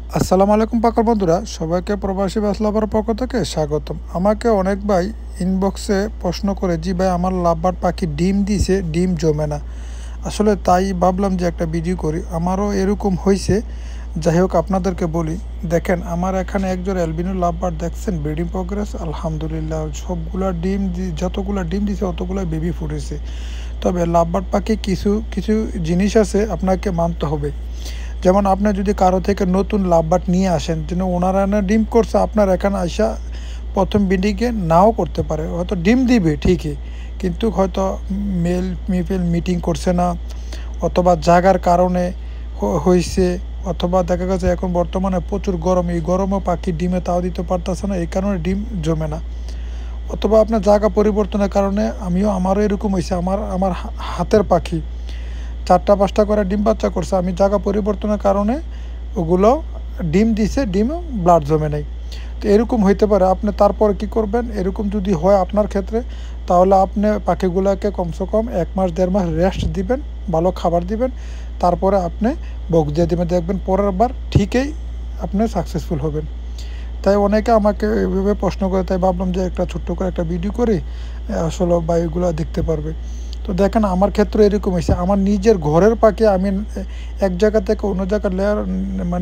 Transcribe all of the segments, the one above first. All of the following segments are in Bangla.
আসসালামু আলাইকুম পাকর বন্ধুরা, সবাইকে প্রবাসী বাসলাবার পক্ষ থেকে স্বাগতম। আমাকে অনেক ভাই ইনবক্সে প্রশ্ন করে, জি ভাই আমার লাভবার পাখি ডিম দিছে, ডিম জমে না। আসলে তাই ভাবলাম যে একটা ভিডিও করি, আমারও এরকম হয়েছে। যাই হোক আপনাদেরকে বলি, দেখেন আমার এখানে একজন অ্যালবিনো লাভবার দেখছেন ব্রিডিং প্রোগ্রেস আলহামদুলিল্লাহ, সবগুলা ডিম যতগুলো ডিম দিছে অতগুলো বেবি ফুটেছে। তবে লাভবার পাখি কিছু কিছু জিনিস আছে আপনাকে মানতে হবে। যেমন আপনি যদি কারো থেকে নতুন লাভবার্ড নিয়ে আসেন, যেন ওনারা না ডিম করছে, আপনার এখানে আসা প্রথম বিডিংয়ে নাও করতে পারে, হয়তো ডিম দিবে ঠিকই, কিন্তু হয়তো মেল ফিমেল মিটিং করছে না, অথবা জাগার কারণে হয়েছে, অথবা দেখা গেছে এখন বর্তমানে প্রচুর গরম, এই গরমও পাখি ডিমে তাও দিতে পারতেছে না, এই কারণে ডিম জমে না। অথবা আপনার জায়গা পরিবর্তনের কারণে, আমারও এরকম হয়েছে, আমার হাতের পাখি 4টা 5টা করে ডিম বাচ্চা করছে, আমি জায়গা পরিবর্তনের কারণে ওগুলো ডিম দিছে, ডিমও ব্লাড জমে নেই। তো এরকম হইতে পারে, আপনি তারপর কি করবেন, এরকম যদি হয় আপনার ক্ষেত্রে, তাহলে আপনি পাখিগুলোকে কমসে কম 1 মাস 1.5 মাস রেস্ট দিবেন, ভালো খাবার দিবেন, তারপরে আপনি বক্স দিয়ে দেবেন, দেখবেন পরের বার ঠিকই আপনি সাকসেসফুল হবেন। তাই অনেকে আমাকে এভাবে প্রশ্ন করে, তাই ভাবলাম যে একটা ছোট্ট করে একটা ভিডিও করে আসলে বায়ুগুলো দেখতে পারবে। তো দেখেন আমার ক্ষেত্রে এরকম হয়েছে, আমার নিজের ঘরের পাখি আমি এক জায়গা থেকে অন্য জায়গার লেয়ার মানে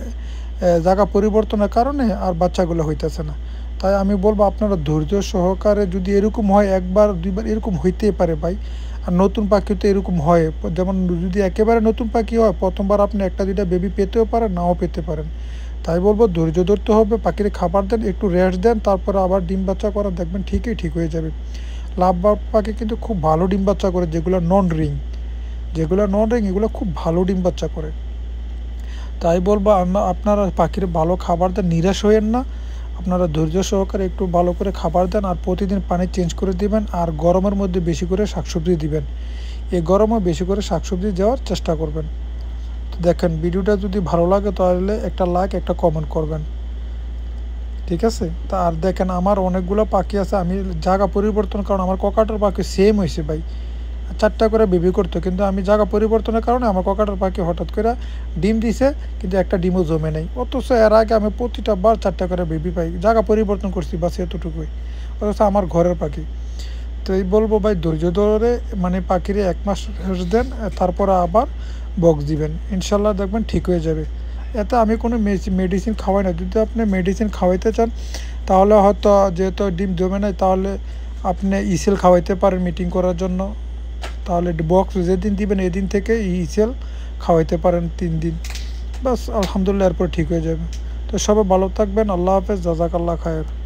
জায়গা পরিবর্তনের কারণে আর বাচ্চাগুলো হইতেছে না। তাই আমি বলবো আপনারা ধৈর্য সহকারে, যদি এরকম হয় 1 বার 2 বার এরকম হইতেই পারে ভাই। আর নতুন পাখি তো এরকম হয়, যেমন যদি একেবারে নতুন পাখি হয় প্রথমবার আপনি 1টা 2টা বেবি পেতেও পারেন, নাও পেতে পারেন। তাই বলবো ধৈর্য ধরতে হবে, পাখির খাবার দেন, একটু রেস্ট দেন, তারপরে আবার ডিম বাচ্চা করা দেখবেন ঠিকই ঠিক হয়ে যাবে। লাভবার্ড পাখি কিন্তু খুব ভালো ডিম বাচ্চা করে, যেগুলো নন রিং এগুলো খুব ভালো ডিম বাচ্চা করে। তাই বলবো আপনারা পাখির ভালো খাবার দেন, নিরাশ হয়েন না। আপনারা ধৈর্য সহকারে একটু ভালো করে খাবার দেন, আর প্রতিদিন পানি চেঞ্জ করে দিবেন, আর গরমের মধ্যে বেশি করে শাকসবজি দিবেন। এই গরমে বেশি করে শাকসবজি দেওয়ার চেষ্টা করবেন। তো দেখেন ভিডিওটা যদি ভালো লাগে তাহলে একটা লাইক একটা কমেন্ট করবেন, ঠিক আছে? তা আর দেখেন আমার অনেকগুলো পাখি আছে, আমি জায়গা পরিবর্তন, কারণ আমার ককাটের পাখি সেম হয়েছে ভাই, 4টা করে বেবি করতো, কিন্তু আমি জায়গা পরিবর্তনের কারণে আমার ককাটের পাখি হঠাৎ করে ডিম দিছে, কিন্তু একটা ডিমও জমে নেই। অথচ এর আগে আমি প্রতিটা বার 4টা করে বেবি পাই, জায়গা পরিবর্তন করছি বাস এতটুকুই, অথচ আমার ঘরের পাখি। তো এই বলবো ভাই ধৈর্য ধরে মানে পাখিরে 1 মাস দেন, তারপরে আবার বক্স দিবেন, ইনশাল্লাহ দেখবেন ঠিক হয়ে যাবে। এতে আমি কোনো মেডিসিন খাওয়াই না। যদি আপনি মেডিসিন খাওয়াইতে চান তাহলে হয়তো, যেহেতু ডিম জমে নাই, তাহলে আপনি ইসেল খাওয়াইতে পারেন মিটিং করার জন্য। তাহলে বক্স যেদিন দিবেন এদিন থেকে ইসেল খাওয়াইতে পারেন 3 দিন, বাস আলহামদুলিল্লাহ এরপর ঠিক হয়ে যাবে। তো সবাই ভালো থাকবেন, আল্লাহ হাফেজ, জাজাকাল্লাহ খায়ের।